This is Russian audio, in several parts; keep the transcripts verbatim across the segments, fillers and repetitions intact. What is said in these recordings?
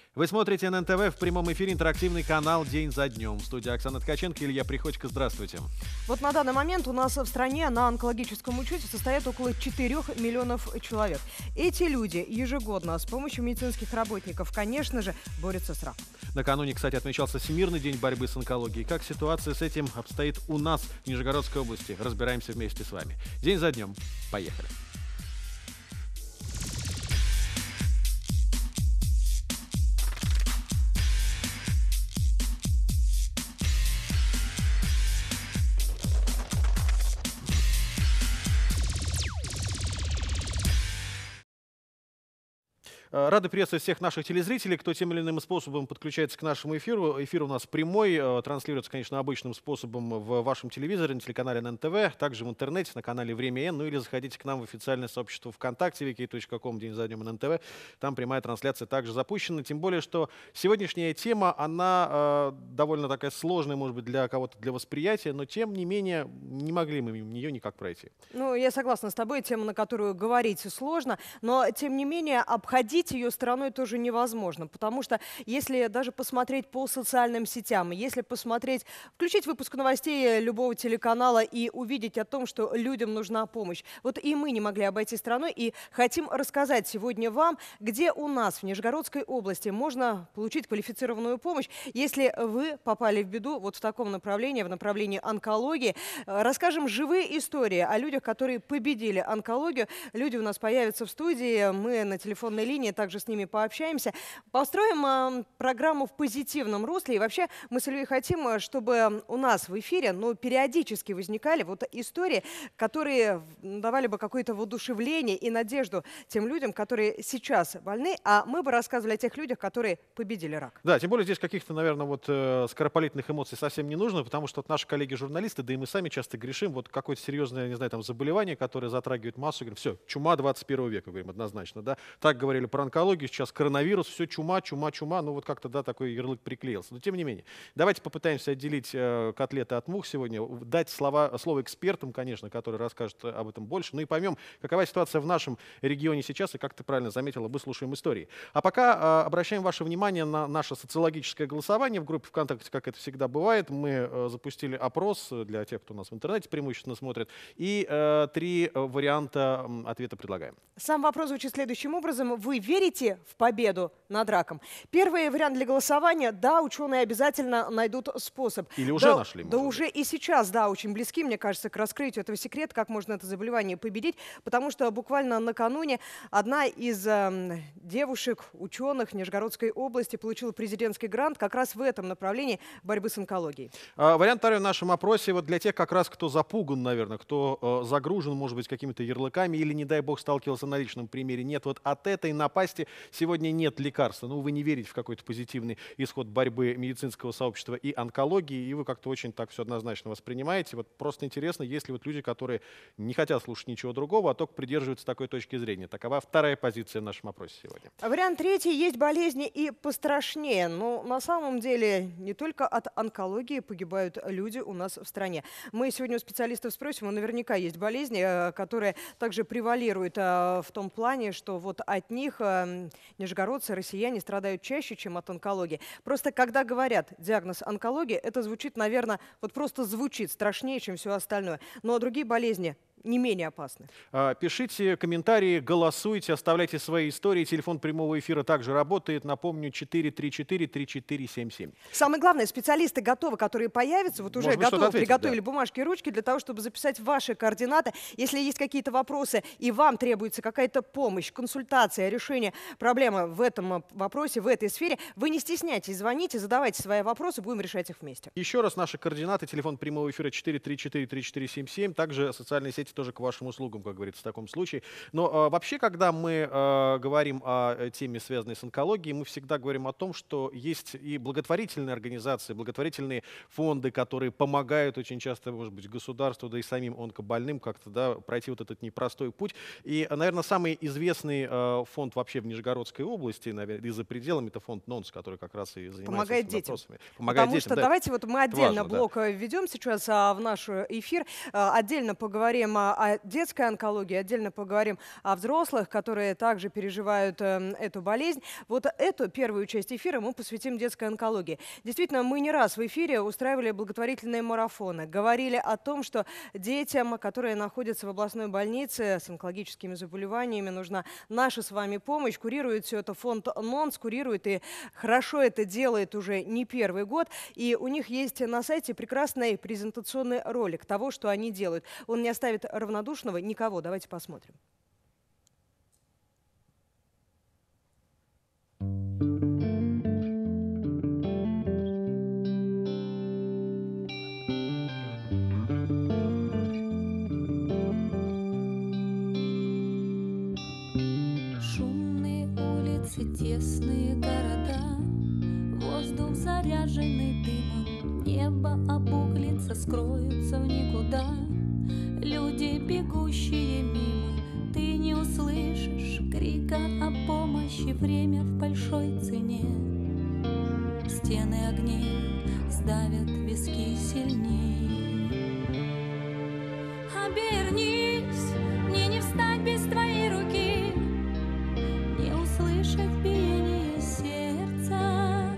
Вы смотрите эн эн тэ вэ, в прямом эфире интерактивный канал «День за днем». В студии Оксана Ткаченко, Илья Приходько. Здравствуйте. Вот на данный момент у нас в стране на онкологическом учете состоят около четырёх миллионов человек. Эти люди ежегодно с помощью медицинских работников, конечно же, борются с раком. Накануне, кстати, отмечался Всемирный день борьбы с онкологией. Как ситуация с этим обстоит у нас в Нижегородской области? Разбираемся вместе с вами. День за днем. Поехали. Рады приветствовать всех наших телезрителей, кто тем или иным способом подключается к нашему эфиру. Эфир у нас прямой, транслируется, конечно, обычным способом в вашем телевизоре, на телеканале эн эн тэ вэ, также в интернете, на канале Время Н, ну или заходите к нам в официальное сообщество ВКонтакте, ви кей точка ком, день за днем эн эн тэ вэ. Там прямая трансляция также запущена. Тем более, что сегодняшняя тема, она э, довольно такая сложная, может быть, для кого-то для восприятия, но тем не менее не могли мы мимо нее никак пройти. Ну, я согласна с тобой, тема, на которую говорить сложно, но тем не менее обходить ее стороной тоже невозможно, потому что если даже посмотреть по социальным сетям, если посмотреть, включить выпуск новостей любого телеканала и увидеть о том, что людям нужна помощь. Вот и мы не могли обойти стороной и хотим рассказать сегодня вам, где у нас в Нижегородской области можно получить квалифицированную помощь, если вы попали в беду вот в таком направлении, в направлении онкологии. Расскажем живые истории о людях, которые победили онкологию. Люди у нас появятся в студии, мы на телефонной линии также с ними пообщаемся. Построим э, программу в позитивном русле. И вообще мы с Ильей хотим, чтобы у нас в эфире ну, периодически возникали вот истории, которые давали бы какое-то воодушевление и надежду тем людям, которые сейчас больны, а мы бы рассказывали о тех людях, которые победили рак. Да, тем более здесь каких-то, наверное, вот э, скоропалительных эмоций совсем не нужно, потому что вот наши коллеги-журналисты, да и мы сами часто грешим, вот какое-то серьезное, не знаю, там заболевание, которое затрагивает массу, говорим, все, чума двадцать первого века, говорим, однозначно, да. Так говорили про онкологию, сейчас коронавирус, все чума, чума, чума, ну вот как-то, да, такой ярлык приклеился. Но тем не менее, давайте попытаемся отделить э, котлеты от мух сегодня, дать слова, слово экспертам, конечно, которые расскажут об этом больше, ну и поймем, какова ситуация в нашем регионе сейчас, и как ты правильно заметила, выслушаем истории. А пока э, обращаем ваше внимание на наше социологическое голосование в группе ВКонтакте, как это всегда бывает. Мы э, запустили опрос для тех, кто нас в интернете преимущественно смотрит, и э, три варианта э, ответа предлагаем. Сам вопрос звучит следующим образом. Вы верите в победу над раком? Первый вариант для голосования. Да, ученые обязательно найдут способ. Или уже да, нашли? Да уже и сейчас, да, очень близки, мне кажется, к раскрытию этого секрета, как можно это заболевание победить, потому что буквально накануне одна из э, девушек, ученых Нижегородской области получила президентский грант как раз в этом направлении борьбы с онкологией. А, вариант второй в нашем опросе вот для тех, как раз, кто запуган, наверное, кто э, загружен, может быть, какими-то ярлыками или, не дай бог, сталкивался на личном примере. Нет, вот от этой напасти сегодня нет лекарства. Ну, вы не верите в какой-то позитивный исход борьбы медицинского сообщества и онкологии, и вы как-то очень так все однозначно воспринимаете. Вот просто интересно, есть ли вот люди, которые не хотят слушать ничего другого, а только придерживаются такой точки зрения. Такова вторая позиция в нашем опросе сегодня. Вариант третий. Есть болезни и пострашнее. Но на самом деле не только от онкологии погибают люди у нас в стране. Мы сегодня у специалистов спросим, но наверняка есть болезни, которые также превалируют в том плане, что вот от них нижегородцы, россияне страдают чаще, чем от онкологии. Просто когда говорят диагноз онкология, это звучит, наверное, вот просто звучит страшнее, чем все остальное. Но другие болезни не менее опасны. Пишите комментарии, голосуйте, оставляйте свои истории. Телефон прямого эфира также работает. Напомню, четыре три четыре три четыре семь семь. Самое главное, специалисты готовы, которые появятся, вот уже готовы, ответить, приготовили да. бумажки и ручки для того, чтобы записать ваши координаты. Если есть какие-то вопросы и вам требуется какая-то помощь, консультация, решение проблемы в этом вопросе, в этой сфере, вы не стесняйтесь, звоните, задавайте свои вопросы, будем решать их вместе. Еще раз наши координаты. Телефон прямого эфира четыре три четыре три четыре семь семь. Также социальные сети тоже к вашим услугам, как говорится, в таком случае. Но э, вообще, когда мы э, говорим о теме, связанной с онкологией, мы всегда говорим о том, что есть и благотворительные организации, благотворительные фонды, которые помогают очень часто, может быть, государству, да и самим онкобольным как-то да, пройти вот этот непростой путь. И, наверное, самый известный э, фонд вообще в Нижегородской области, наверное, и за пределами, это фонд НОНС, который как раз и занимается Помогает этими детям. вопросами. Помогает Потому детям, что да. давайте вот мы отдельно важно, блок да. введем сейчас а, в наш эфир, а, отдельно поговорим а, о детской онкологии, отдельно поговорим о взрослых, которые также переживают э, эту болезнь. Вот эту первую часть эфира мы посвятим детской онкологии. Действительно, мы не раз в эфире устраивали благотворительные марафоны, говорили о том, что детям, которые находятся в областной больнице с онкологическими заболеваниями, нужна наша с вами помощь. Курирует все это фонд НОНС, курирует и хорошо это делает уже не первый год. И у них есть на сайте прекрасный презентационный ролик того, что они делают. Он не оставит равнодушного никого. Давайте посмотрим. Шумные улицы, тесные города, воздух заряженный дымом, небо обуглится, скроются в никуда. Люди, бегущие мимо, ты не услышишь крика о помощи, время в большой цене. Стены огней сдавят виски сильней. Обернись, мне не встать без твоей руки, не услышать биение сердца.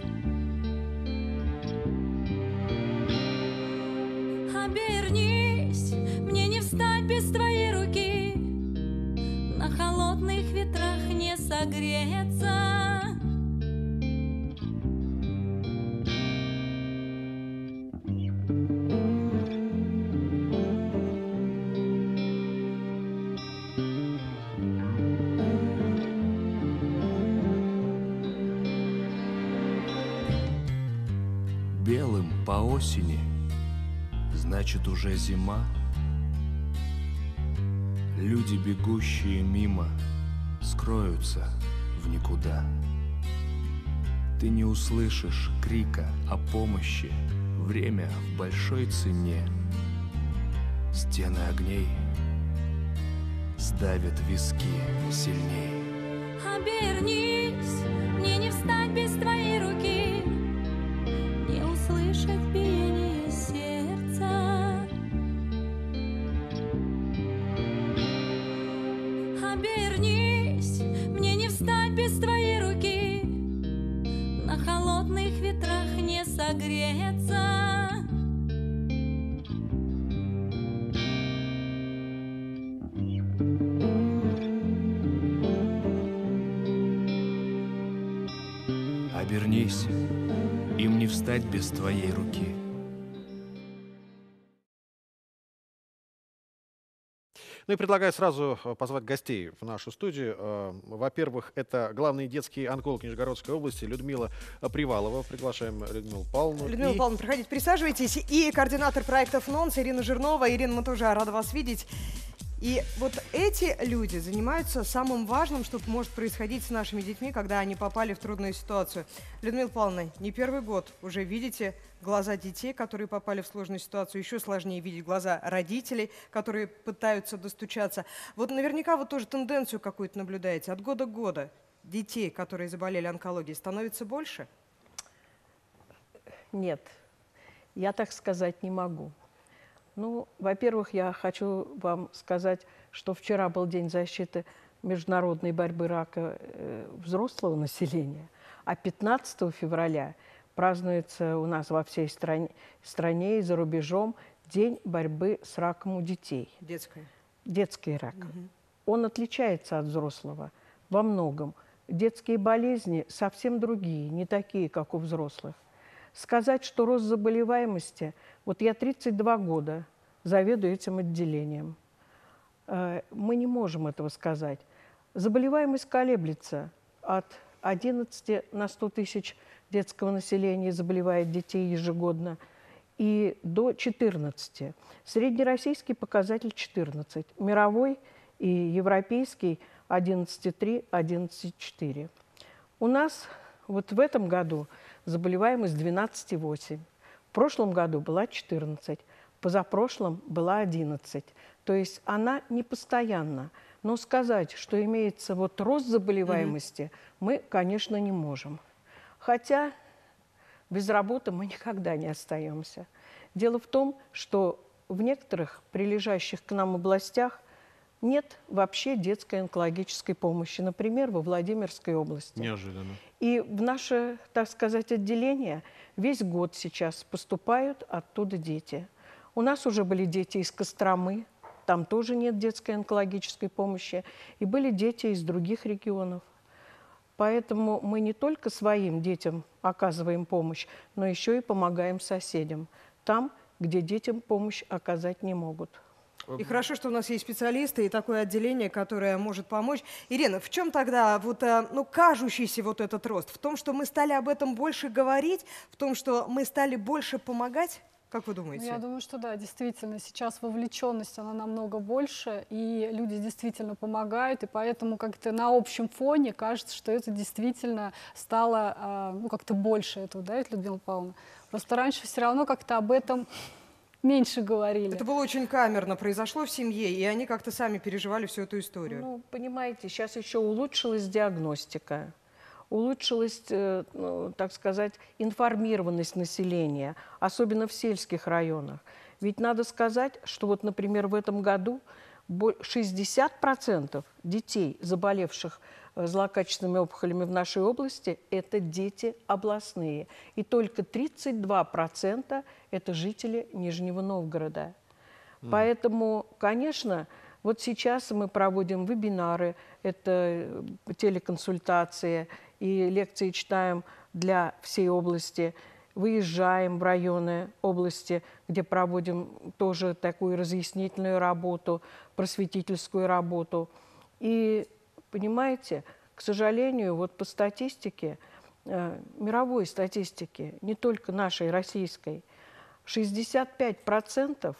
Обернись, мне не встать без твоей руки, на холодных ветрах не согреться. Белым по осени, значит уже зима. Люди, бегущие мимо, скроются в никуда. Ты не услышишь крика о помощи, время в большой цене. Стены огней сдавят виски сильней. Обернись, мне не встать без твоей руки, не услышать биение сердца. Обернись, мне не встать без твоей руки, на холодных ветрах не согреться. Обернись, им не встать без твоей руки. Ну и предлагаю сразу позвать гостей в нашу студию. Во-первых, это главный детский онколог Нижегородской области Людмила Привалова. Приглашаем Людмилу Павловну. Людмила и... Павловна, проходите, присаживайтесь. И координатор проектов НОНС Ирина Жирнова. Ирина, мы тоже рады вас видеть. И вот эти люди занимаются самым важным, что может происходить с нашими детьми, когда они попали в трудную ситуацию. Людмила Павловна, не первый год уже видите глаза детей, которые попали в сложную ситуацию. Еще сложнее видеть глаза родителей, которые пытаются достучаться. Вот наверняка вы тоже тенденцию какую-то наблюдаете. От года к году детей, которые заболели онкологией, становится больше? Нет, я так сказать не могу. Ну, во-первых, я хочу вам сказать, что вчера был День защиты международной борьбы рака э, взрослого населения, а пятнадцатого февраля празднуется у нас во всей стране, стране и за рубежом День борьбы с раком у детей. Детская. Детский рак. Угу. Он отличается от взрослого во многом. Детские болезни совсем другие, не такие, как у взрослых. Сказать, что рост заболеваемости... Вот я тридцать два года заведую этим отделением. Мы не можем этого сказать. Заболеваемость колеблется. От одиннадцати на сто тысяч детского населения заболевает детей ежегодно и до четырнадцати. Среднероссийский показатель четырнадцать. Мировой и европейский одиннадцать и три, одиннадцать и четыре. У нас вот в этом году заболеваемость двенадцать и восемь. В прошлом году была четырнадцать, позапрошлом была одиннадцать. То есть она не постоянна. Но сказать, что имеется вот рост заболеваемости, mm-hmm. мы, конечно, не можем. Хотя без работы мы никогда не остаемся. Дело в том, что в некоторых прилежащих к нам областях нет вообще детской онкологической помощи, например, во Владимирской области. Неожиданно. И в наше, так сказать, отделение весь год сейчас поступают оттуда дети. У нас уже были дети из Костромы, там тоже нет детской онкологической помощи, и были дети из других регионов. Поэтому мы не только своим детям оказываем помощь, но еще и помогаем соседям, там, где детям помощь оказать не могут. И хорошо, что у нас есть специалисты и такое отделение, которое может помочь. Ирина, в чем тогда вот, э, ну, кажущийся вот этот рост? В том, что мы стали об этом больше говорить, в том, что мы стали больше помогать? Как вы думаете? Ну, я думаю, что да, действительно, сейчас вовлеченность, она намного больше, и люди действительно помогают, и поэтому как-то на общем фоне кажется, что это действительно стало, а, ну, как-то больше этого, да, ведь, Людмила Павловна? Просто раньше все равно как-то об этом меньше говорили. Это было очень камерно, произошло в семье, и они как-то сами переживали всю эту историю. Ну, понимаете, сейчас еще улучшилась диагностика, улучшилась, э, ну, так сказать, информированность населения, особенно в сельских районах. Ведь надо сказать, что вот, например, в этом году шестьдесят процентов детей, заболевших злокачественными опухолями в нашей области, это дети областные. И только тридцать два процента это жители Нижнего Новгорода. Mm. Поэтому, конечно, вот сейчас мы проводим вебинары, это телеконсультации и лекции читаем для всей области. Выезжаем в районы области, где проводим тоже такую разъяснительную работу, просветительскую работу. И, понимаете, к сожалению, вот по статистике, э, мировой статистике, не только нашей, российской, шестьдесят пять процентов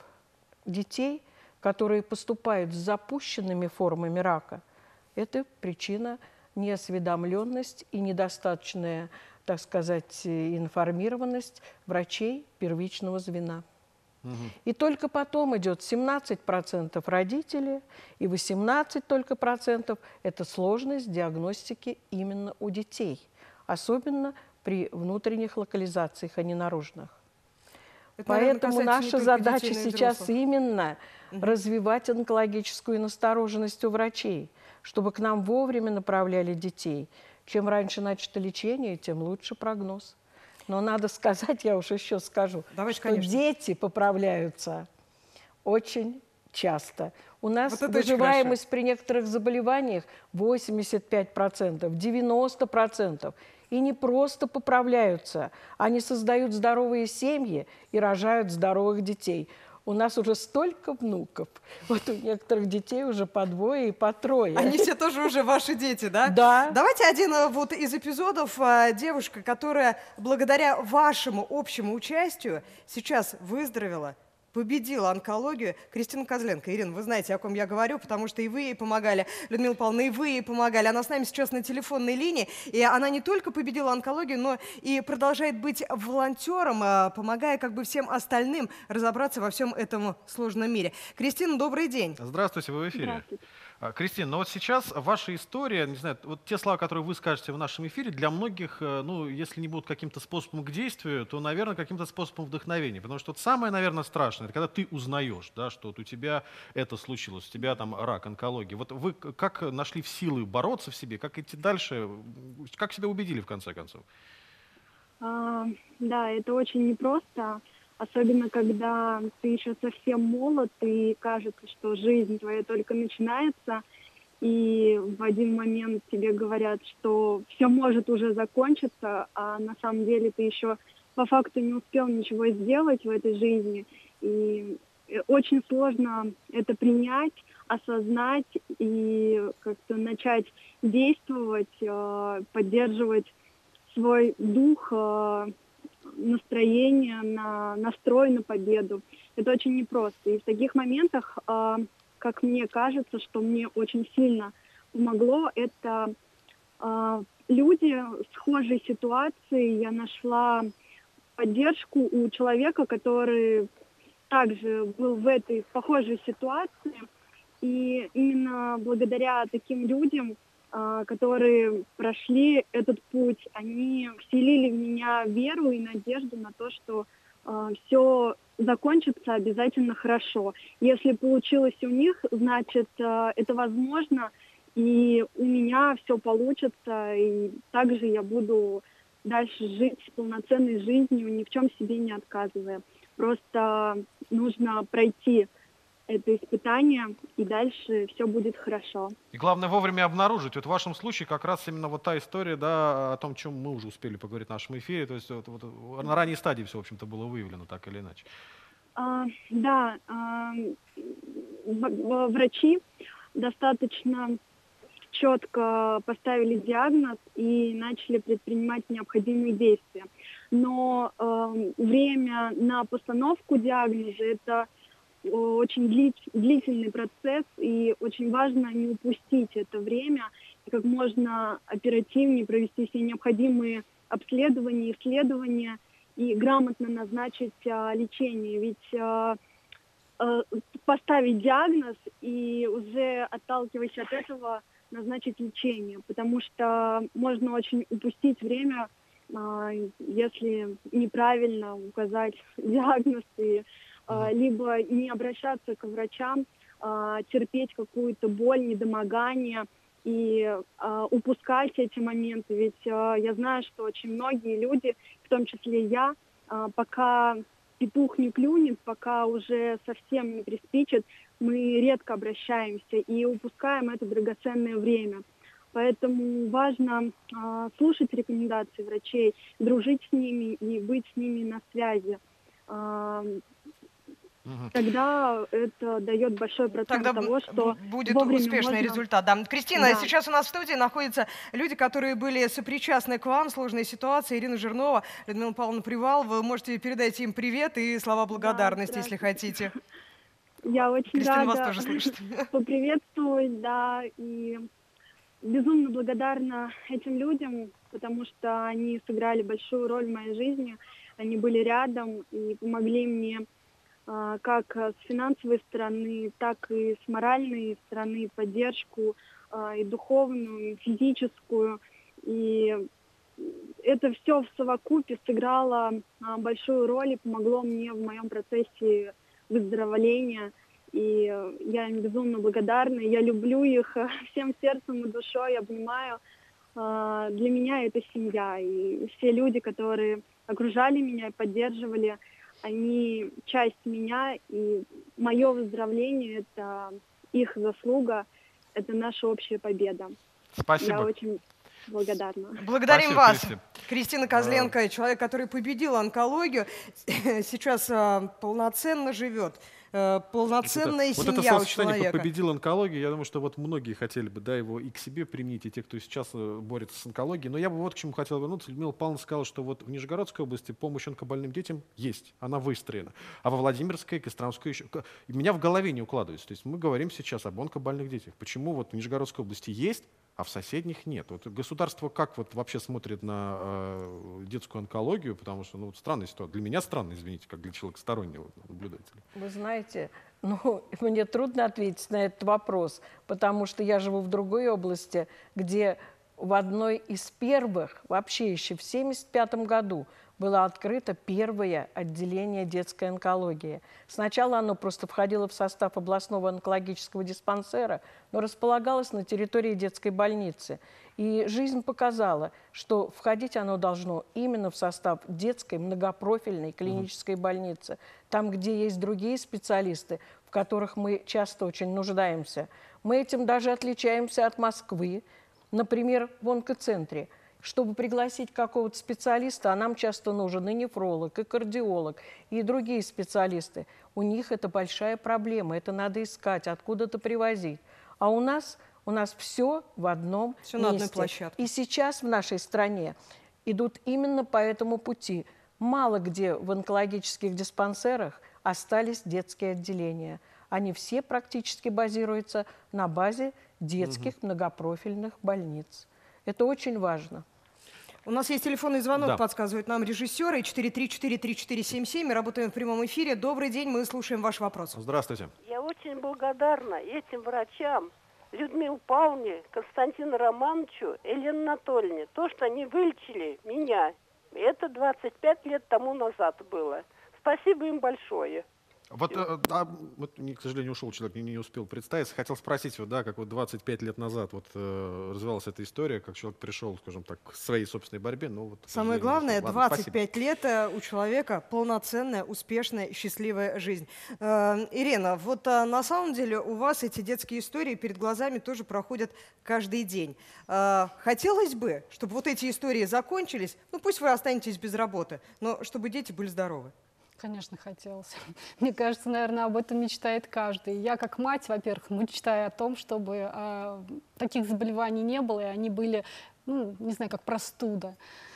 детей, которые поступают с запущенными формами рака, это причина неосведомленность и недостаточная, так сказать, информированность врачей первичного звена. Угу. И только потом идет семнадцать процентов родителей и восемнадцать только процентов это сложность диагностики именно у детей, особенно при внутренних локализациях, а не наружных. Это, Поэтому наверное, наша задача детей, сейчас именно угу. развивать онкологическую настороженность у врачей, чтобы к нам вовремя направляли детей. Чем раньше начато лечение, тем лучше прогноз. Но надо сказать, я уж еще скажу, Давайте, что конечно. дети поправляются очень часто. У нас вот выживаемость при некоторых заболеваниях восемьдесят пять процентов, девяносто процентов. И не просто поправляются, они создают здоровые семьи и рожают здоровых детей. У нас уже столько внуков. Вот у некоторых детей уже по двое и по трое. Они все тоже уже ваши дети, да? Да. Давайте один вот из эпизодов. Девушка, которая благодаря вашему общему участию сейчас выздоровела, победила онкологию, Кристина Козленко. Ирина, вы знаете, о ком я говорю, потому что и вы ей помогали, Людмила Павловна, и вы ей помогали. Она с нами сейчас на телефонной линии, и она не только победила онкологию, но и продолжает быть волонтером, помогая как бы всем остальным разобраться во всем этом сложном мире. Кристина, добрый день. Здравствуйте, вы в эфире. Кристина, ну вот сейчас ваша история, не знаю, вот те слова, которые вы скажете в нашем эфире, для многих, ну, если не будут каким-то способом к действию, то, наверное, каким-то способом вдохновения. Потому что вот самое, наверное, страшное, это когда ты узнаешь, да, что вот у тебя это случилось, у тебя там рак, онкология. Вот вы как нашли в силы бороться в себе, как идти дальше, как себя убедили в конце концов? А, да, это очень непросто. Особенно, когда ты еще совсем молод, и кажется, что жизнь твоя только начинается, и в один момент тебе говорят, что все может уже закончиться, а на самом деле ты еще по факту не успел ничего сделать в этой жизни. И очень сложно это принять, осознать и как-то начать действовать, поддерживать свой дух, настроение, на настрой на победу. Это очень непросто. И в таких моментах, э, как мне кажется, что мне очень сильно помогло, это э, люди в схожей ситуации. Я нашла поддержку у человека, который также был в этой похожей ситуации. И именно благодаря таким людям, которые прошли этот путь, они вселили в меня веру и надежду на то, что все закончится обязательно хорошо. Если получилось у них, значит, э, это возможно, и у меня все получится, и также я буду дальше жить полноценной жизнью, ни в чем себе не отказывая. Просто нужно пройти это испытание, и дальше все будет хорошо. И главное вовремя обнаружить. Вот в вашем случае как раз именно вот та история, да, о том, чем мы уже успели поговорить в нашем эфире, то есть вот, вот, на ранней стадии все, в общем-то, было выявлено так или иначе. А, да, а, врачи достаточно четко поставили диагноз и начали предпринимать необходимые действия. Но э, время на постановку диагноза – это очень длительный процесс, и очень важно не упустить это время и как можно оперативнее провести все необходимые обследования, исследования и грамотно назначить а, лечение. Ведь а, а, поставить диагноз и уже отталкиваясь от этого назначить лечение, потому что можно очень упустить время, а, если неправильно указать диагноз и либо не обращаться к врачам, терпеть какую-то боль, недомогание и упускать эти моменты. Ведь я знаю, что очень многие люди, в том числе я, пока петух не клюнет, пока уже совсем не приспичит, мы редко обращаемся и упускаем это драгоценное время. Поэтому важно слушать рекомендации врачей, дружить с ними и быть с ними на связи. Тогда это дает большой процент Тогда того, что будет вовремя успешный можно... результат. Да. Кристина, Да. сейчас у нас в студии находятся люди, которые были сопричастны к вам в сложной ситуации. Ирина Жирнова, Людмила Павловна Привалова. Вы можете передать им привет и слова благодарности, Да, если хотите. Я очень Кристина вас рада тоже слышит. поприветствовать, да, и безумно благодарна этим людям, потому что они сыграли большую роль в моей жизни. Они были рядом и помогли мне как с финансовой стороны, так и с моральной стороны, поддержку и духовную, и физическую. И это все в совокупе сыграло большую роль и помогло мне в моем процессе выздоровления. И я им безумно благодарна. Я люблю их всем сердцем и душой, обнимаю. Для меня это семья. И все люди, которые окружали меня и поддерживали, они часть меня, и мое выздоровление – это их заслуга, это наша общая победа. Спасибо. Я очень благодарна. Благодарим Спасибо, вас, Кристи. Кристина Козленко, человек, который победил онкологию, сейчас а, полноценно живет. Полноценная вот это, семья вот это у словосочетание человека. «победил онкологию», я думаю, что вот многие хотели бы, да, его и к себе применить, и те, кто сейчас борется с онкологией. Но я бы вот к чему хотел вернуться. Людмила Павловна сказала, что вот в Нижегородской области помощь онкобольным детям есть, она выстроена. А во Владимирской, Костромской еще... У меня в голове не укладывается. То есть мы говорим сейчас об онкобольных детях. Почему вот в Нижегородской области есть, а в соседних нет? Вот государство как вот вообще смотрит на э, детскую онкологию? Потому что, ну, вот странная ситуация. Для меня странно, извините, как для человека стороннего наблюдателя. Вы знаете, ну, мне трудно ответить на этот вопрос, потому что я живу в другой области, где в одной из первых, вообще еще в семьдесят пятом году, было открыто первое отделение детской онкологии. Сначала оно просто входило в состав областного онкологического диспансера, но располагалось на территории детской больницы. И жизнь показала, что входить оно должно именно в состав детской многопрофильной клинической больницы, там, где есть другие специалисты, в которых мы часто очень нуждаемся. Мы этим даже отличаемся от Москвы. Например, в онкоцентре. Чтобы пригласить какого-то специалиста, а нам часто нужен и нефролог, и кардиолог, и другие специалисты. У них это большая проблема, это надо искать, откуда-то привозить. А у нас, у нас все в одном Все месте. на одной площадке. И сейчас в нашей стране идут именно по этому пути. Мало где в онкологических диспансерах остались детские отделения. Они все практически базируются на базе детских угу. многопрофильных больниц. Это очень важно. У нас есть телефонный звонок, да. подсказывают нам режиссеры. четыре три четыре три четыре семь семь. Мы работаем в прямом эфире. Добрый день, мы слушаем ваш вопрос. Здравствуйте. Я очень благодарна этим врачам, Людмиле Павловне, Константину Романовичу, Елене Анатольевне. То, что они вылечили меня, это двадцать пять лет тому назад было. Спасибо им большое. Вот, э, а, вот, не, к сожалению, ушел человек, не, не успел представиться. Хотел спросить, вот, да, как вот двадцать пять лет назад вот, э, развивалась эта история, как человек пришел, скажем так, к своей собственной борьбе. Но вот, к Самое сожалению, главное, ушел. Ладно, двадцать спасибо. пять лет э, у человека полноценная, успешная, счастливая жизнь. Э, Ирина, вот э, на самом деле у вас эти детские истории перед глазами тоже проходят каждый день. Э, Хотелось бы, чтобы вот эти истории закончились, ну пусть вы останетесь без работы, но чтобы дети были здоровы. Конечно, хотелось. Мне кажется, наверное, об этом мечтает каждый. Я как мать, во-первых, мечтаю о том, чтобы э, таких заболеваний не было, и они были, ну, не знаю, как простуда.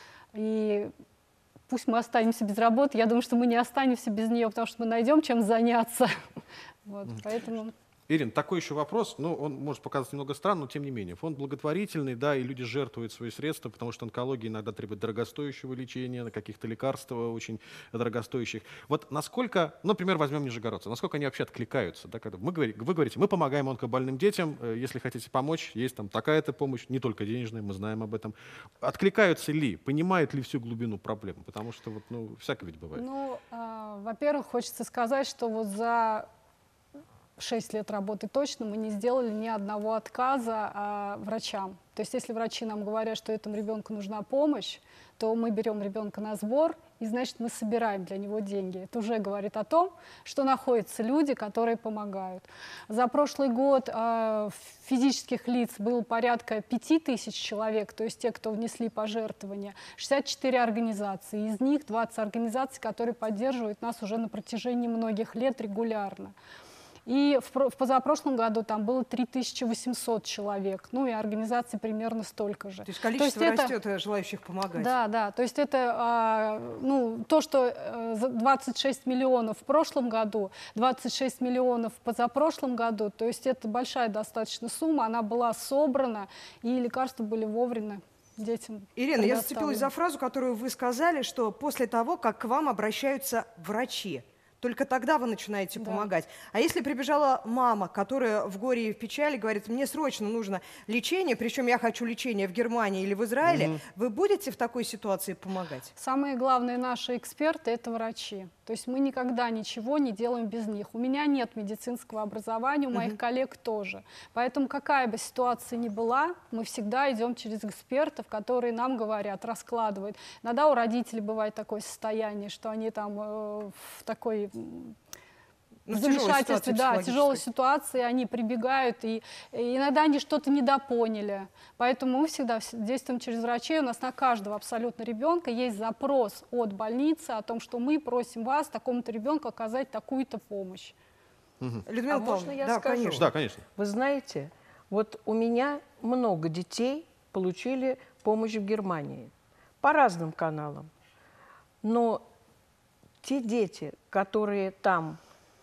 И пусть мы останемся без работы, я думаю, что мы не останемся без нее, потому что мы найдем чем заняться. Вот, поэтому... Ирина, такой еще вопрос, ну, он может показаться немного странным, но тем не менее. Фонд благотворительный, да, и люди жертвуют свои средства, потому что онкология иногда требует дорогостоящего лечения, каких-то лекарств очень дорогостоящих. Вот насколько, ну, например, возьмем нижегородцев, насколько они вообще откликаются, да, когда мы говорим, вы говорите, мы помогаем онкобольным детям, если хотите помочь, есть там такая-то помощь, не только денежная, мы знаем об этом. Откликаются ли, понимают ли всю глубину проблемы? Потому что, вот, ну, всякое ведь бывает. Ну, э, во-первых, хочется сказать, что вот за шесть лет работы точно мы не сделали ни одного отказа а, врачам. То есть если врачи нам говорят, что этому ребенку нужна помощь, то мы берем ребенка на сбор, и значит мы собираем для него деньги. Это уже говорит о том, что находятся люди, которые помогают. За прошлый год э, физических лиц было порядка пяти тысяч человек, то есть те, кто внесли пожертвования, шестьдесят четыре организации. Из них двадцать организаций, которые поддерживают нас уже на протяжении многих лет регулярно. И в, в позапрошлом году там было три тысячи восемьсот человек, ну и организаций примерно столько же. То есть количество то есть растет это, желающих помогать. Да, да, то есть это а, ну, то, что двадцать шесть миллионов в прошлом году, двадцать шесть миллионов в позапрошлом году, то есть это большая достаточно сумма, она была собрана, и лекарства были вовремя детям. Ирина, я зацепилась за фразу, которую вы сказали, что после того, как к вам обращаются врачи, только тогда вы начинаете Да. помогать. А если прибежала мама, которая в горе и в печали говорит, мне срочно нужно лечение, причем я хочу лечение в Германии или в Израиле, угу. вы будете в такой ситуации помогать? Самые главные наши эксперты – это врачи. То есть мы никогда ничего не делаем без них. У меня нет медицинского образования, у моих угу. коллег тоже. Поэтому какая бы ситуация ни была, мы всегда идем через экспертов, которые нам говорят, раскладывают. Иногда у родителей бывает такое состояние, что они там э, в такой... Ну, в замешательстве, да, тяжелой ситуации, они прибегают, и, и иногда они что-то недопоняли. Поэтому мы всегда действуем через врачей. У нас на каждого абсолютно ребенка есть запрос от больницы о том, что мы просим вас, такому-то ребенку, оказать такую-то помощь. Угу. Людмила а можно я да, скажу? Конечно. Да, конечно. Вы знаете, вот у меня много детей получили помощь в Германии по разным каналам. Но те дети, которые там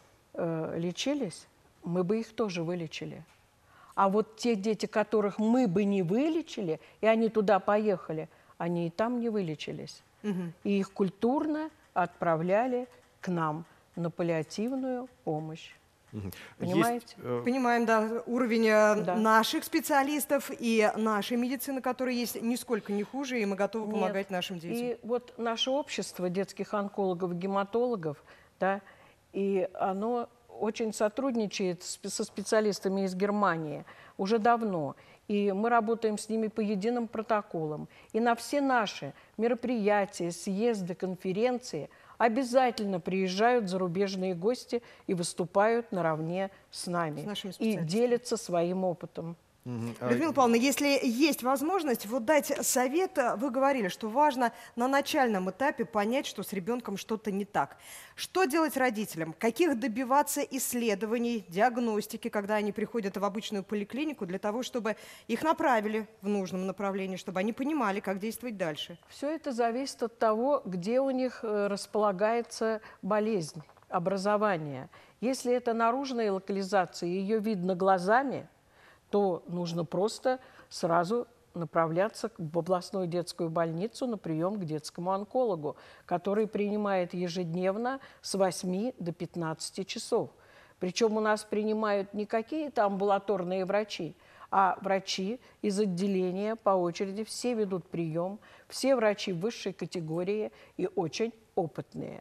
э, лечились, мы бы их тоже вылечили. А вот те дети, которых мы бы не вылечили, и они туда поехали, они и там не вылечились. Угу. И их культурно отправляли к нам на паллиативную помощь. Угу. Понимаете? Есть, э... Понимаем, да, уровень да. наших специалистов и нашей медицины, которая есть, нисколько не хуже, и мы готовы Нет. помогать нашим детям. И вот наше общество детских онкологов, гематологов, да, и оно очень сотрудничает со специалистами из Германии уже давно. И мы работаем с ними по единым протоколам. И на все наши мероприятия, съезды, конференции обязательно приезжают зарубежные гости и выступают наравне с нами. С и делятся своим опытом. Угу. Людмила Павловна, если есть возможность, вот дать совет, вы говорили, что важно на начальном этапе понять, что с ребенком что-то не так. Что делать родителям? Каких добиваться исследований, диагностики, когда они приходят в обычную поликлинику, для того, чтобы их направили в нужном направлении, чтобы они понимали, как действовать дальше? Все это зависит от того, где у них располагается болезнь, образование. Если это наружная локализация, ее видно глазами, то нужно просто сразу направляться в областную детскую больницу на прием к детскому онкологу, который принимает ежедневно с восьми до пятнадцати часов. Причем у нас принимают не какие-то амбулаторные врачи, а врачи из отделения по очереди. Все ведут прием, все врачи высшей категории и очень опытные.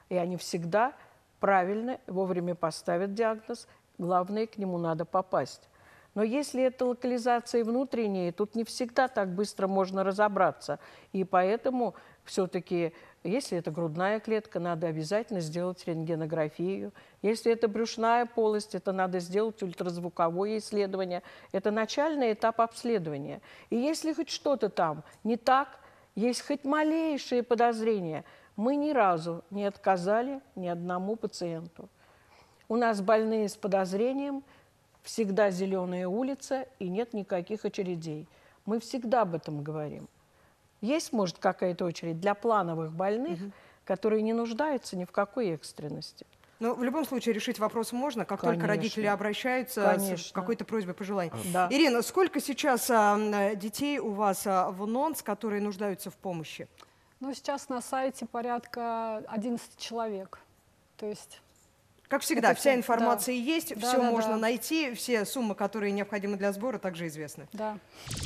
И они всегда правильно, вовремя поставят диагноз, главное, к нему надо попасть. Но если это локализации внутренние, тут не всегда так быстро можно разобраться. И поэтому все-таки, если это грудная клетка, надо обязательно сделать рентгенографию. Если это брюшная полость, это надо сделать ультразвуковое исследование. Это начальный этап обследования. И если хоть что-то там не так, есть хоть малейшие подозрения, мы ни разу не отказали ни одному пациенту. У нас больные с подозрением, всегда зеленая улица и нет никаких очередей. Мы всегда об этом говорим. Есть, может, какая-то очередь для плановых больных, угу. которые не нуждаются ни в какой экстренности. Но в любом случае решить вопрос можно, как Конечно. только родители обращаются Конечно. с какой-то просьбой, пожеланием. Да. Ирина, сколько сейчас а, детей у вас а, в НОНС, которые нуждаются в помощи? Ну, сейчас на сайте порядка одиннадцати человек. То есть... Как всегда, это вся все, информация да. есть, Да, все да, можно да. найти, все суммы, которые необходимы для сбора, также известны. Да.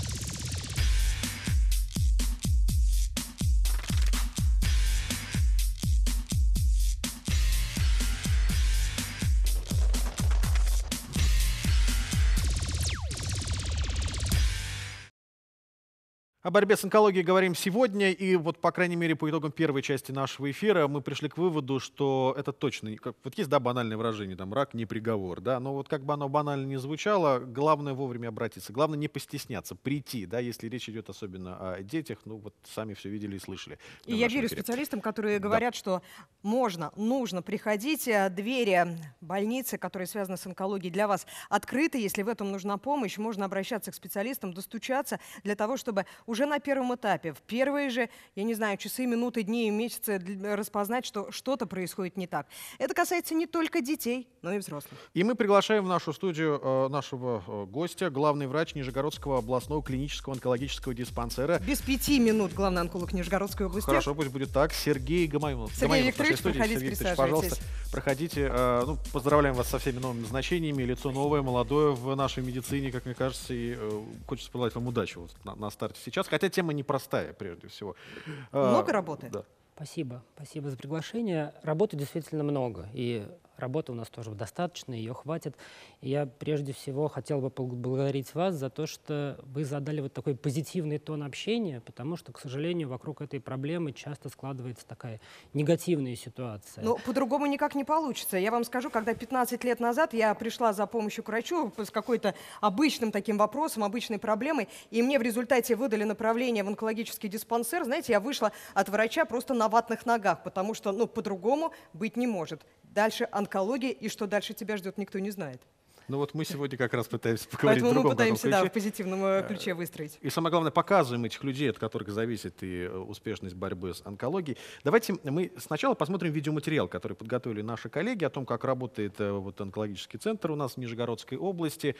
О борьбе с онкологией говорим сегодня, и вот, по крайней мере, по итогам первой части нашего эфира мы пришли к выводу, что это точно, как, вот есть, да, банальное выражение, там, рак не приговор, да, но вот как бы оно банально не звучало, главное вовремя обратиться, главное не постесняться, прийти, да, если речь идет особенно о детях, ну вот сами все видели и слышали. И я верю эфире. специалистам, которые говорят, да. что можно, нужно приходить, двери больницы, которые связаны с онкологией, для вас открыты, если в этом нужна помощь, можно обращаться к специалистам, достучаться для того, чтобы уже на первом этапе, в первые же, я не знаю, часы, минуты, дни и месяцы распознать, что что-то происходит не так. Это касается не только детей, но и взрослых. И мы приглашаем в нашу студию э, нашего э, гостя, главный врач Нижегородского областного клинического онкологического диспансера. Без пяти минут главный онколог Нижегородской области. Хорошо, пусть будет так. Сергей Гамаюнов. Сергей Викторович, проходите, Сергей Викторович, присаживайтесь. Пожалуйста, проходите. Э, ну, поздравляем вас со всеми новыми назначениями. Лицо новое, молодое в нашей медицине, как мне кажется, и э, хочется пожелать вам удачи вот на, на старте сейчас. Хотя тема непростая, прежде всего. Много работы? Да. Спасибо. Спасибо за приглашение. Работы действительно много. И работы у нас тоже достаточно, ее хватит. И я прежде всего хотел бы поблагодарить вас за то, что вы задали вот такой позитивный тон общения, потому что, к сожалению, вокруг этой проблемы часто складывается такая негативная ситуация. Ну, по-другому никак не получится. Я вам скажу, когда пятнадцать лет назад я пришла за помощью к врачу с какой-то обычным таким вопросом, обычной проблемой, и мне в результате выдали направление в онкологический диспансер, знаете, я вышла от врача просто на ватных ногах, потому что, ну, по-другому быть не может. Дальше онкология, и что дальше тебя ждет, никто не знает. Ну вот мы сегодня как раз пытаемся поговорить Поэтому в другом мы пытаемся, ключе. да, в позитивном ключе выстроить. И самое главное, показываем этих людей, от которых зависит и успешность борьбы с онкологией. Давайте мы сначала посмотрим видеоматериал, который подготовили наши коллеги, о том, как работает вот онкологический центр у нас в Нижегородской области.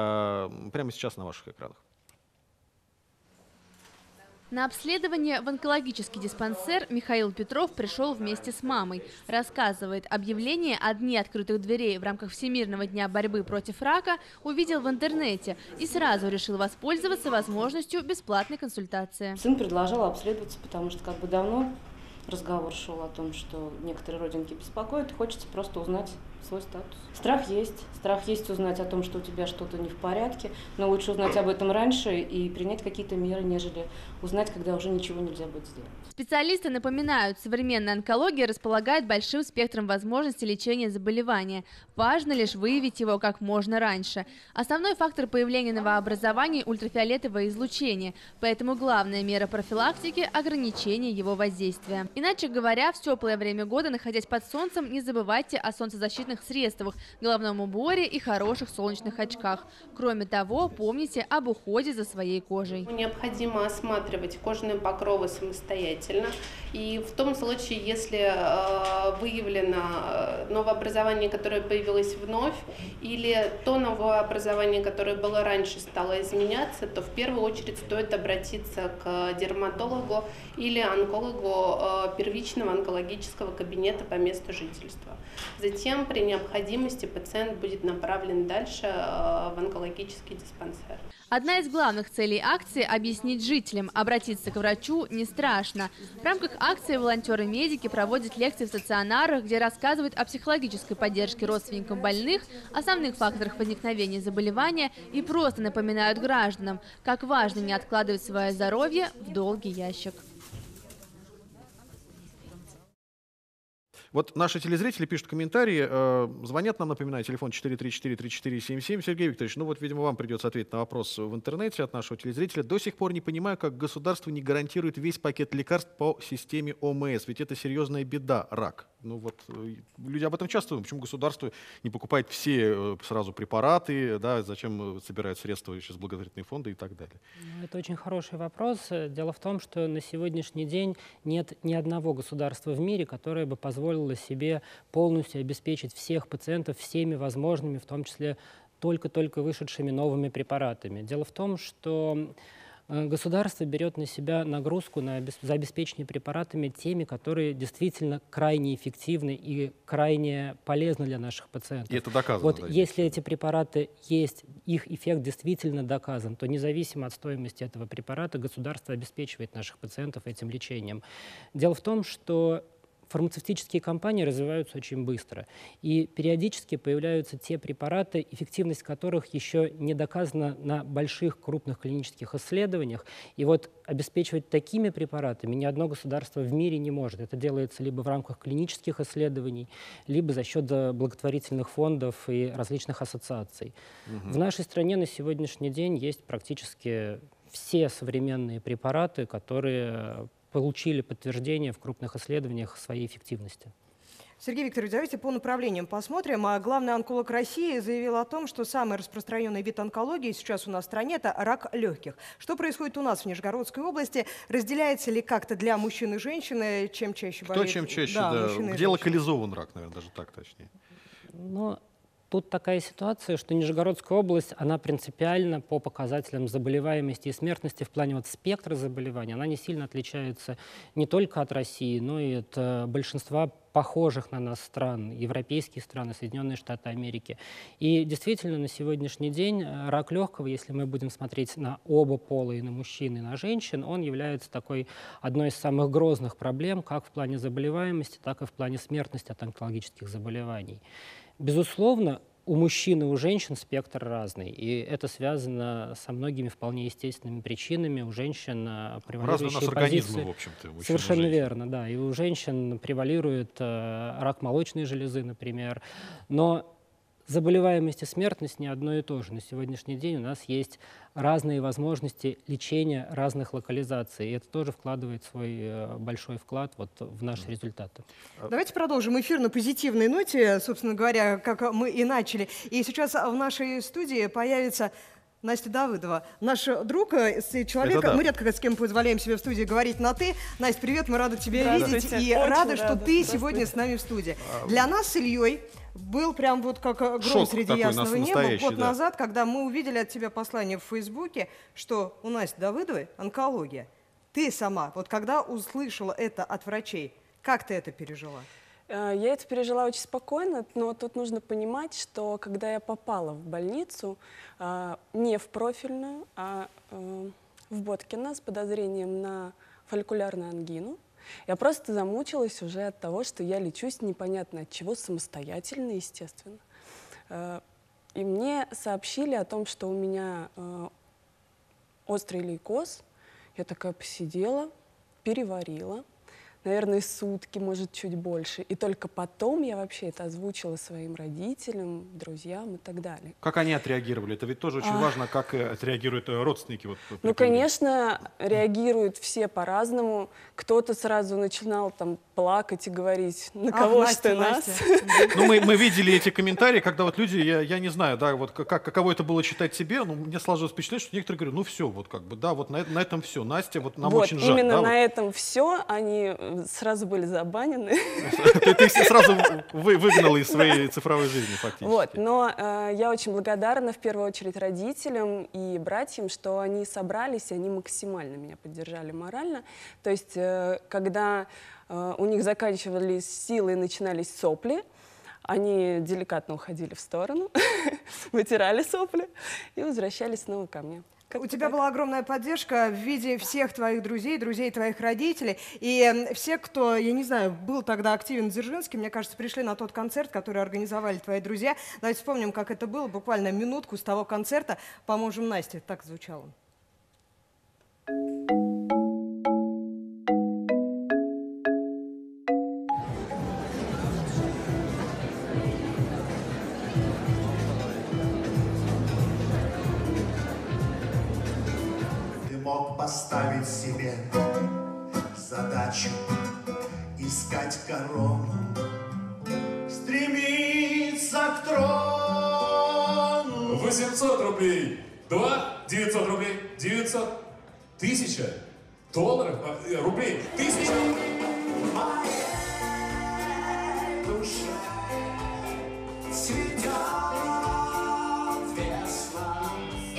Прямо сейчас на ваших экранах. На обследование в онкологический диспансер Михаил Петров пришел вместе с мамой. Рассказывает, объявление о дне открытых дверей в рамках Всемирного дня борьбы против рака увидел в интернете и сразу решил воспользоваться возможностью бесплатной консультации. Сын предложил обследоваться, потому что как бы давно разговор шел о том, что некоторые родинки беспокоят, и хочется просто узнать свой статус. Страх есть. Страх есть узнать о том, что у тебя что-то не в порядке, но лучше узнать об этом раньше и принять какие-то меры, нежели узнать, когда уже ничего нельзя будет сделать. Специалисты напоминают, современная онкология располагает большим спектром возможностей лечения заболевания. Важно лишь выявить его как можно раньше. Основной фактор появления новообразований – ультрафиолетовое излучение, поэтому главная мера профилактики – ограничение его воздействия. Иначе говоря, в теплое время года, находясь под солнцем, не забывайте о солнцезащитных средствах, головном уборе и хороших солнечных очках. Кроме того, помните об уходе за своей кожей. Необходимо осматривать кожные покровы самостоятельно. И в том случае, если э, выявлено новообразование, которое появилось вновь, или то новообразование, которое было раньше, стало изменяться, то в первую очередь стоит обратиться к дерматологу или онкологу э, первичного онкологического кабинета по месту жительства. Затем принять необходимости пациент будет направлен дальше в онкологический диспансер. Одна из главных целей акции – объяснить жителям, обратиться к врачу не страшно. В рамках акции волонтеры-медики проводят лекции в стационарах, где рассказывают о психологической поддержке родственникам больных, основных факторах возникновения заболевания и просто напоминают гражданам, как важно не откладывать свое здоровье в долгий ящик. Вот наши телезрители пишут комментарии, э, звонят нам, напоминаю, телефон четыре три четыре три четыре семь семь. Сергей Викторович, ну вот, видимо, вам придется ответить на вопрос в интернете от нашего телезрителя. До сих пор не понимаю, как государство не гарантирует весь пакет лекарств по системе О М С, ведь это серьезная беда, рак. Ну вот, э, люди об этом часто думают, почему государство не покупает все э, сразу препараты, да, зачем собирают средства через благотворительные фонды и так далее. Ну, это очень хороший вопрос. Дело в том, что на сегодняшний день нет ни одного государства в мире, которое бы позволило себе полностью обеспечить всех пациентов всеми возможными, в том числе только-только вышедшими новыми препаратами. Дело в том, что государство берет на себя нагрузку на, за обеспечение препаратами теми, которые действительно крайне эффективны и крайне полезны для наших пациентов. И это доказано. Вот да, если эти препараты есть, их эффект действительно доказан, то независимо от стоимости этого препарата государство обеспечивает наших пациентов этим лечением. Дело в том, что фармацевтические компании развиваются очень быстро, и периодически появляются те препараты, эффективность которых еще не доказана на больших крупных клинических исследованиях. И вот обеспечивать такими препаратами ни одно государство в мире не может. Это делается либо в рамках клинических исследований, либо за счет благотворительных фондов и различных ассоциаций. Угу. В нашей стране на сегодняшний день есть практически все современные препараты, которые получили подтверждение в крупных исследованиях своей эффективности. Сергей Викторович, давайте по направлениям посмотрим. А главный онколог России заявил о том, что самый распространенный вид онкологии сейчас у нас в стране – это рак легких. Что происходит у нас в Нижегородской области? Разделяется ли как-то для мужчин и женщин, чем чаще болеет? Кто чем чаще, да. да. Где женщины. Локализован рак, наверное, даже так точнее. Но тут такая ситуация, что Нижегородская область, она принципиально по показателям заболеваемости и смертности в плане вот спектра заболеваний, она не сильно отличается не только от России, но и от э, большинства похожих на нас стран, европейские страны, Соединенные Штаты Америки. И действительно, на сегодняшний день рак легкого, если мы будем смотреть на оба пола, и на мужчин, и на женщин, он является такой одной из самых грозных проблем, как в плане заболеваемости, так и в плане смертности от онкологических заболеваний. Безусловно, у мужчин и у женщин спектр разный, и это связано со многими вполне естественными причинами. У женщин превалирующие позиции... в общем-то. Совершенно верно, да. И у женщин превалирует э, рак молочной железы, например. Но заболеваемость и смертность не одно и то же. На сегодняшний день у нас есть разные возможности лечения разных локализаций. И это тоже вкладывает свой большой вклад вот в наши результаты. Давайте продолжим эфир на позитивной ноте, собственно говоря, как мы и начали. И сейчас в нашей студии появится Настя Давыдова, наш друг, человек, да. Мы редко с кем позволяем себе в студии говорить на «ты». Настя, привет, мы рады тебя видеть и рады, что ты сегодня с нами в студии. Для нас с Ильей был прям вот как гром Шок среди ясного неба год да. назад, когда мы увидели от тебя послание в Фейсбуке, что у Насти Давыдовой онкология. Ты сама, вот когда услышала это от врачей, как ты это пережила? Я это пережила очень спокойно, но тут нужно понимать, что когда я попала в больницу, не в профильную, а в Боткино с подозрением на фолликулярную ангину, я просто замучилась уже от того, что я лечусь непонятно от чего, самостоятельно, естественно. И мне сообщили о том, что у меня острый лейкоз. Я такая посидела, переварила. Наверное, сутки, может, чуть больше. И только потом я вообще это озвучила своим родителям, друзьям и так далее. Как они отреагировали? Это ведь тоже очень а... важно, как отреагируют родственники. Вот, ну, конечно, реагируют все по-разному. Кто-то сразу начинал там плакать и говорить, на кого Ах, ж ты нас? Ну, мы, мы видели эти комментарии, когда вот люди, я, я не знаю, да, вот как, каково это было читать себе, ну, мне сложилось впечатление, что некоторые говорят, ну все, вот как бы, да, вот на, на этом все. Настя, вот нам вот, очень жаль. Именно да, на вот. этом все, они сразу были забанены. Ты их сразу выгнала из своей цифровой жизни фактически. Вот, но я очень благодарна в первую очередь родителям и братьям, что они собрались, и они максимально меня поддержали морально. То есть, когда у них заканчивались силы и начинались сопли, Они деликатно уходили в сторону, вытирали сопли и возвращались снова ко мне. Как У тебя так? была огромная поддержка в виде всех твоих друзей, друзей твоих родителей. И все, кто, я не знаю, был тогда активен в Дзержинске, мне кажется, пришли на тот концерт, который организовали твои друзья. Давайте вспомним, как это было, буквально минутку с того концерта. «Поможем Насте», так звучало. Мог поставить себе задачу искать корону, стремиться к трону. восемьсот рублей, два, девятьсот рублей, девятьсот, тысяча долларов, а, рублей, тысяча. Моей душе цветет весна.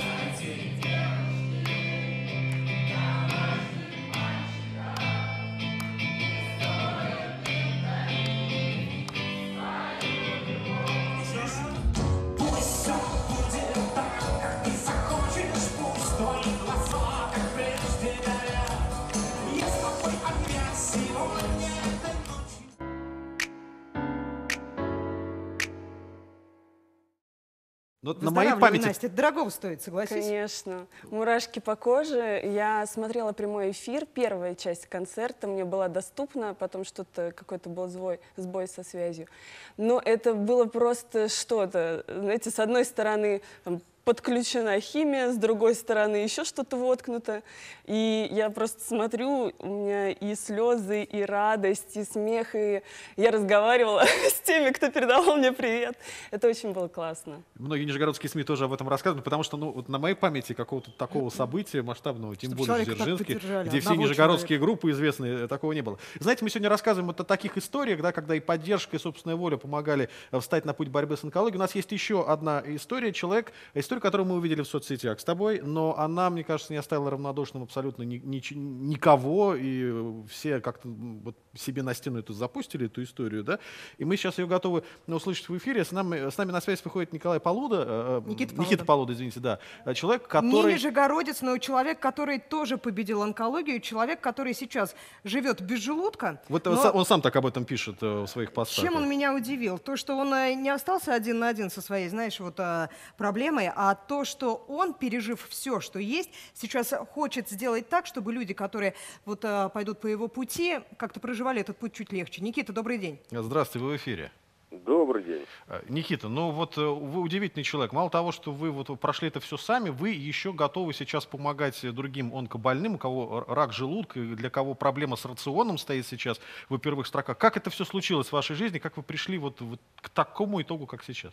На моей памяти... Настя, это дорого стоит, согласись? Конечно. Мурашки по коже. Я смотрела прямой эфир, первая часть концерта мне была доступна, потом что-то, какой-то был сбой, сбой со связью. Но это было просто что-то. Знаете, с одной стороны, там, подключена химия, с другой стороны еще что-то воткнуто. И я просто смотрю, у меня и слезы, и радость, и смех, и я разговаривала с теми, кто передавал мне привет. Это очень было классно. Многие нижегородские СМИ тоже об этом рассказывают, потому что ну, вот на моей памяти какого-то такого события масштабного, тем Чтобы более в Дзержинске, где все нижегородские человека. группы известные, такого не было. Знаете, мы сегодня рассказываем вот о таких историях, да, когда и поддержка, и собственная воля помогали встать на путь борьбы с онкологией. У нас есть еще одна история, человек, история, которую мы увидели в соцсетях с тобой, но она, мне кажется, не оставила равнодушным абсолютно ни, ни, никого, и все как-то вот себе на стену эту запустили, эту историю, да, и мы сейчас ее готовы услышать в эфире. С нами, с нами на связь выходит Николай Полуда, Никита, Никита Полуда, извините, да, человек, который... Не нижегородец, но человек, который тоже победил онкологию, человек, который сейчас живет без желудка. Вот но... он сам так об этом пишет в своих постах. Чем он меня удивил? То, что он не остался один на один со своей, знаешь, вот проблемой, а то, что он, пережив все, что есть, сейчас хочет сделать так, чтобы люди, которые вот а, пойдут по его пути, как-то проживали этот путь чуть легче. Никита, добрый день. Здравствуйте, вы в эфире. Добрый день. Никита, ну вот вы удивительный человек. Мало того, что вы вот прошли это все сами, вы еще готовы сейчас помогать другим онкобольным, у кого рак желудка, для кого проблема с рационом стоит сейчас в первых строках. Как это все случилось в вашей жизни? Как вы пришли вот, вот к такому итогу, как сейчас?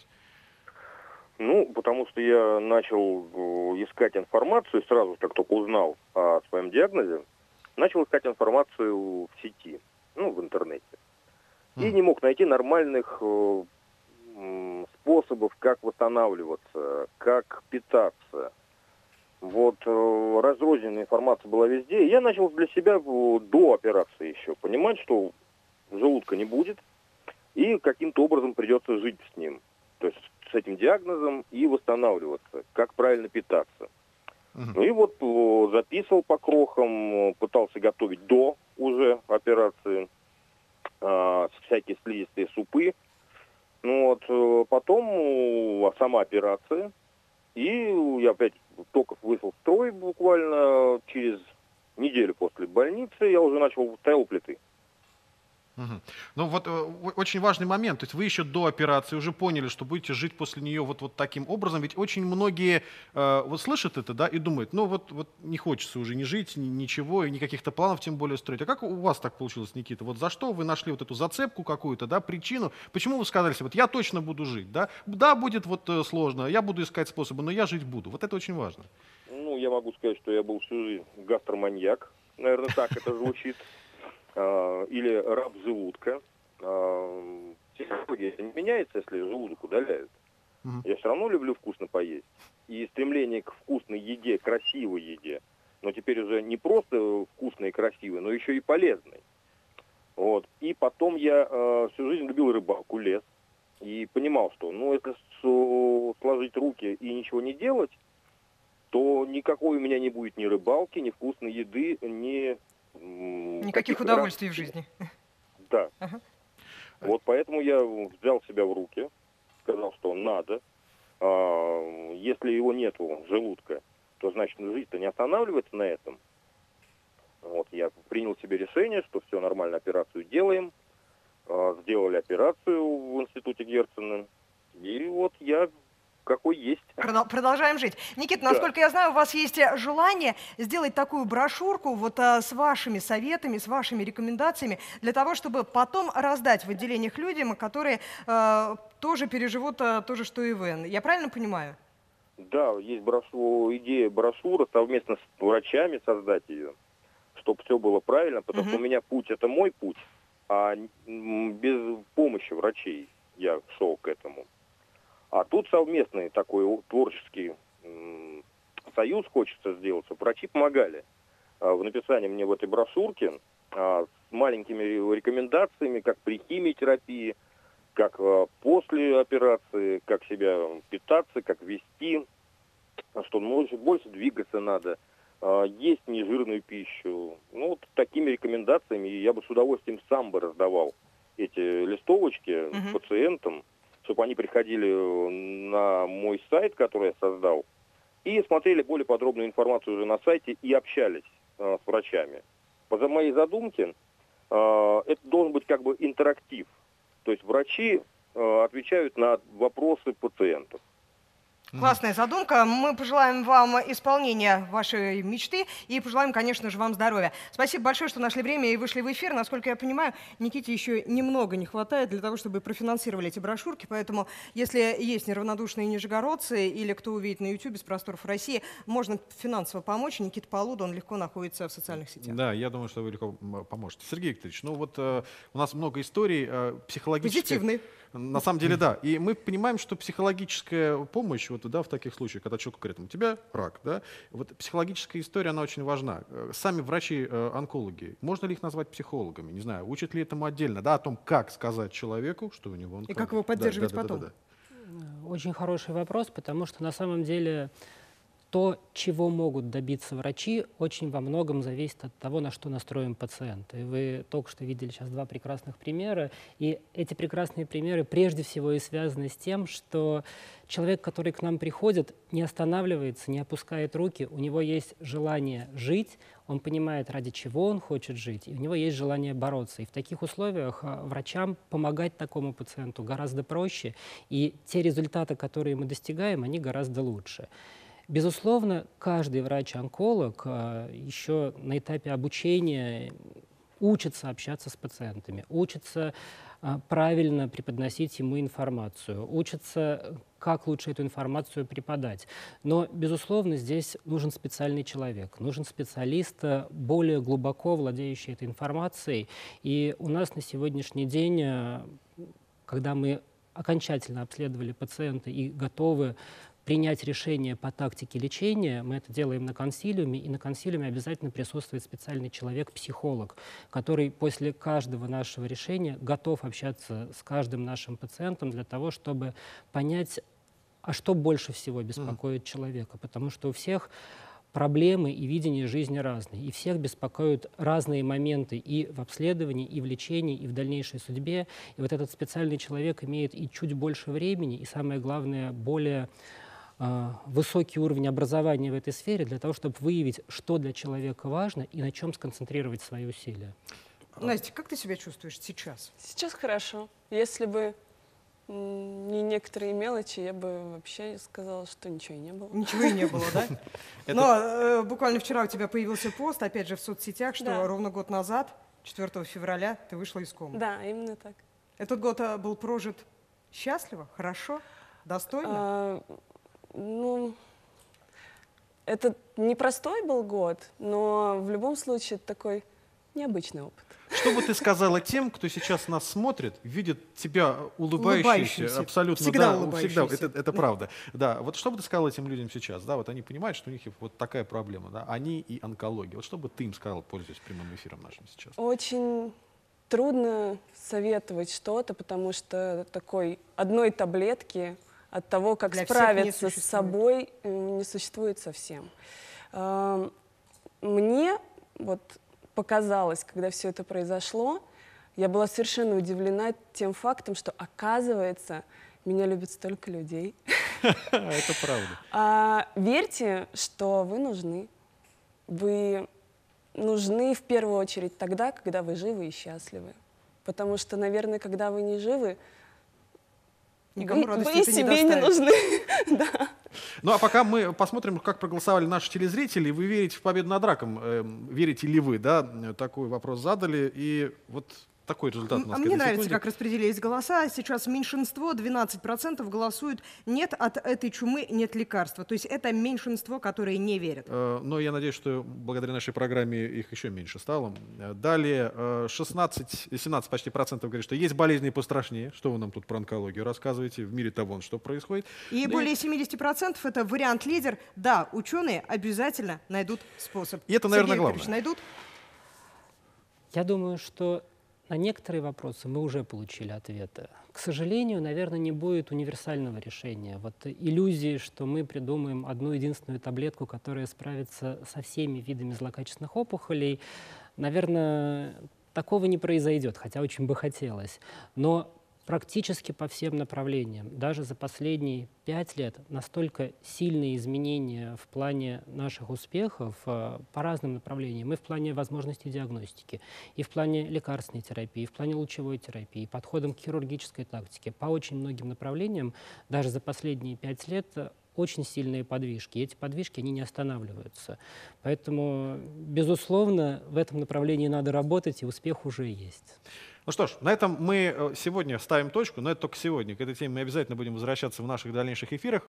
Ну, потому что я начал искать информацию, сразу, как только узнал о своем диагнозе, начал искать информацию в сети, ну, в интернете. И не мог найти нормальных э, способов, как восстанавливаться, как питаться. Вот э, разрозненная информация была везде. И я начал для себя э, до операции еще понимать, что желудка не будет, и каким-то образом придется жить с ним. То есть с этим диагнозом и восстанавливаться, как правильно питаться. Uh-huh. Ну и вот э, записывал по крохам, пытался готовить до уже операции. Всякие слизистые супы. Ну вот, потом сама операция. И я опять только вышел в строй буквально через неделю после больницы, я уже начал стоял у плиты. Угу. Ну вот э, очень важный момент, то есть вы еще до операции уже поняли, что будете жить после нее вот, вот таким образом, ведь очень многие э, вот слышат это, да, и думают, ну вот, вот не хочется уже ни жить, ни, ничего, и никаких-то планов тем более строить. А как у вас так получилось, Никита? Вот за что вы нашли вот эту зацепку какую-то, да, причину? Почему вы сказали себе, вот я точно буду жить, да? Да, будет вот э, сложно, я буду искать способы, но я жить буду. Вот это очень важно. Ну, я могу сказать, что я был всю жизнь гастроманьяк, наверное, так это звучит. Или раб желудка. Психология не меняется, если желудок удаляют. Uh-huh. Я все равно люблю вкусно поесть. И стремление к вкусной еде, красивой еде, но теперь уже не просто вкусной и красивой, но еще и полезной. Вот. И потом я э, всю жизнь любил рыбалку, лес. и понимал, что, ну, если с- сложить руки и ничего не делать, то никакой у меня не будет ни рыбалки, ни вкусной еды, ни... м, Никаких каких-то удовольствий в развлечений. жизни. Да. Ага. Вот поэтому я взял себя в руки, сказал, что надо. А, если его нету, желудка, то значит жизнь-то не останавливается на этом. Вот я принял себе решение, что все нормально, операцию делаем. А, сделали операцию в институте Герцена. И вот я какой есть. Продол- Продолжаем жить. Никита, Да. насколько я знаю, у вас есть э, желание сделать такую брошюрку вот а, с вашими советами, с вашими рекомендациями, для того, чтобы потом раздать в отделениях людям, которые э, тоже переживут а, то же, что и вы. Я правильно понимаю? Да, есть брошу- идея брошюры, совместно с врачами создать ее, чтобы все было правильно, потому что у меня путь — это мой путь, а м, без помощи врачей я шел к этому. А тут совместный такой о- творческий м, союз хочется сделать, чтобы врачи помогали а, в написании мне в этой брошюрке а, с маленькими ре- рекомендациями, как при химиотерапии, как а, после операции, как себя питаться, как вести, что больше, больше двигаться надо, а, есть нежирную пищу. Ну, вот такими рекомендациями я бы с удовольствием сам бы раздавал эти листовочки Мгм. пациентам, чтобы они приходили на мой сайт, который я создал, и смотрели более подробную информацию уже на сайте и общались а, с врачами. По за- моей задумке, а, это должен быть как бы интерактив. То есть врачи а, отвечают на вопросы пациентов. Классная задумка. Мы пожелаем вам исполнения вашей мечты и пожелаем, конечно же, вам здоровья. Спасибо большое, что нашли время и вышли в эфир. Насколько я понимаю, Никите еще немного не хватает для того, чтобы профинансировали эти брошюрки. Поэтому, если есть неравнодушные нижегородцы или кто увидит на YouTube с просторов России, можно финансово помочь. Никита Полуда, он легко находится в социальных сетях. Да, я думаю, что вы легко м, поможете. Сергей Викторович, ну вот э, у нас много историй э, психологических. Позитивные. На самом деле, да. И мы понимаем, что психологическая помощь, вот, да, в таких случаях, когда человек говорит, у тебя рак, да, вот психологическая история, она очень важна. Э, Сами врачи-онкологи, можно ли их назвать психологами? Не знаю, учат ли этому отдельно, да, о том, как сказать человеку, что у него онкология. как его Да, поддерживать да, да, да, потом. да, да. Очень хороший вопрос, потому что на самом деле то, чего могут добиться врачи, очень во многом зависит от того, на что настроен пациент. И вы только что видели сейчас два прекрасных примера, и эти прекрасные примеры прежде всего и связаны с тем, что человек, который к нам приходит, не останавливается, не опускает руки, у него есть желание жить, он понимает, ради чего он хочет жить, и у него есть желание бороться. И в таких условиях а, врачам помогать такому пациенту гораздо проще, и те результаты, которые мы достигаем, они гораздо лучше. Безусловно, каждый врач-онколог а, еще на этапе обучения учится общаться с пациентами, учится а, правильно преподносить ему информацию, учится, как лучше эту информацию преподать. Но, безусловно, здесь нужен специальный человек, нужен специалист, а, более глубоко владеющий этой информацией. И у нас на сегодняшний день, а, когда мы окончательно обследовали пациента и готовы принять решение по тактике лечения, мы это делаем на консилиуме, и на консилиуме обязательно присутствует специальный человек-психолог, который после каждого нашего решения готов общаться с каждым нашим пациентом для того, чтобы понять, а что больше всего беспокоит mm. человека, потому что у всех проблемы и видение жизни разные, и всех беспокоят разные моменты и в обследовании, и в лечении, и в дальнейшей судьбе. И вот этот специальный человек имеет и чуть больше времени, и самое главное, более высокий уровень образования в этой сфере для того, чтобы выявить, что для человека важно и на чем сконцентрировать свои усилия. Настя, как ты себя чувствуешь сейчас? Сейчас хорошо. Если бы м, не некоторые мелочи, я бы вообще сказала, что ничего и не было. Ничего и не было, да? Но э, буквально вчера у тебя появился пост, опять же, в соцсетях, что Да. ровно год назад, четвёртого февраля, ты вышла из комы. Да, именно так. Этот год а, был прожит счастливо, хорошо, достойно? А, ну, это непростой был год, но в любом случае это такой необычный опыт. Что бы ты сказала тем, кто сейчас нас смотрит, видит тебя улыбающейся, Улыбающейся. абсолютно, Всегда да, улыбающейся. всегда, это, это правда. Да, вот что бы ты сказала этим людям сейчас, да, вот они понимают, что у них вот такая проблема, да, они и онкология. Вот что бы ты им сказал, пользуясь прямым эфиром нашим сейчас? Очень трудно советовать что-то, потому что такой одной таблетки от того, как Для всех не справиться с существует. собой, э, не существует совсем. Э, Мне вот показалось, когда все это произошло, я была совершенно удивлена тем фактом, что, оказывается, меня любят столько людей. Это правда. А, верьте, что вы нужны. Вы нужны в первую очередь тогда, когда вы живы и счастливы. Потому что, наверное, когда вы не живы, Никому вы, радости вы это не себе не доставит. нужны. Да. Ну а пока мы посмотрим, как проголосовали наши телезрители. Вы верите в победу над раком? Э, верите ли вы? Да? Такой вопрос задали. И вот такой результат у нас А к мне этой нравится, секунде. как распределились голоса. Сейчас меньшинство, двенадцать процентов голосуют «нет, от этой чумы нет лекарства». То есть это меньшинство, которое не верит. Э, Но я надеюсь, что благодаря нашей программе их еще меньше стало. Э, Далее э, шестнадцать, семнадцать почти процентов говорят, что есть болезни пострашнее. Что вы нам тут про онкологию рассказываете? В мире-то вон что происходит. И Ну более семьдесят процентов это вариант лидер. Да, ученые обязательно найдут способ. И это, наверное, Сергей Викторович, главное. найдут? Я думаю, что на некоторые вопросы мы уже получили ответы. К сожалению, наверное, не будет универсального решения. Вот иллюзии, что мы придумаем одну единственную таблетку, которая справится со всеми видами злокачественных опухолей, наверное, такого не произойдет, хотя очень бы хотелось. Но практически по всем направлениям, даже за последние пять лет, настолько сильные изменения в плане наших успехов э, по разным направлениям, и в плане возможностей диагностики, и в плане лекарственной терапии, и в плане лучевой терапии, подходом к хирургической тактике, по очень многим направлениям, даже за последние пять лет э, очень сильные подвижки. И эти подвижки, они не останавливаются. Поэтому, безусловно, в этом направлении надо работать, и успех уже есть. Ну что ж, на этом мы сегодня ставим точку, но это только сегодня. К этой теме мы обязательно будем возвращаться в наших дальнейших эфирах.